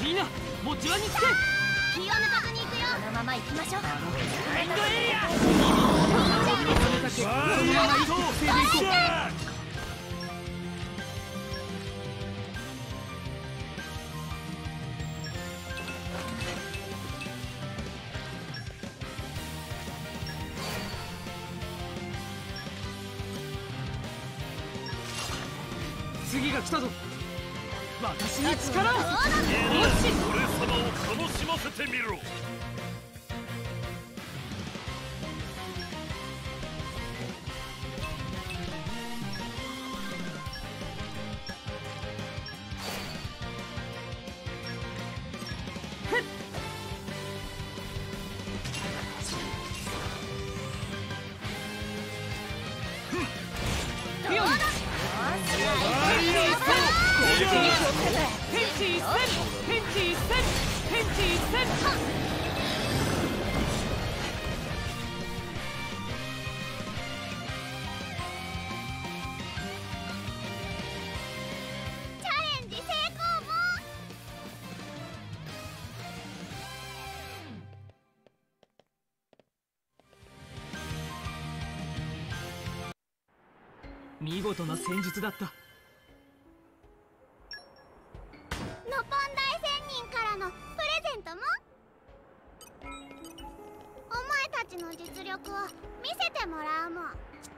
いな、持ち場につけ。 気を抜かずに行くよ。このまま行きましょう。 マインドエリア。次が来たぞ。私に力を。俺様を楽しませてみろ。 見事な戦術だった。 ノポン大仙人からのプレゼントも。お前たちの実力を見せてもらうもん。